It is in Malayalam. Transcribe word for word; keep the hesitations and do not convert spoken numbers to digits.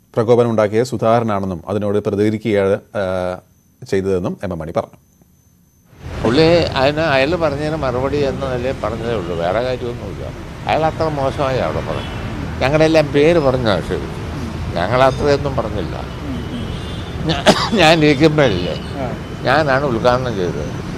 പ്രകോപനം ഉണ്ടാക്കിയ സുധാകരനാണെന്നും അതിനോട് പ്രതികരിക്കുകയാണ് ചെയ്തതെന്നും എം എം മണി പറഞ്ഞു. പുള്ളി അതിന് അയാൾ പറഞ്ഞതിന് മറുപടി എന്ന നിലയിൽ പറഞ്ഞതേ ഉള്ളൂ, വേറെ കാര്യമൊന്നുമില്ല. അയാൾ അത്ര മോശമായി അവിടെ പറഞ്ഞു. ഞങ്ങളുടെ എല്ലാം പേര് പറഞ്ഞു ആക്ഷേപിച്ചു. ഞങ്ങൾ അത്രയൊന്നും പറഞ്ഞില്ല. ഞാൻ ഇരിക്കുമ്പോഴല്ലേ, ഞാനാണ് ഉദ്ഘാടനം ചെയ്തത്.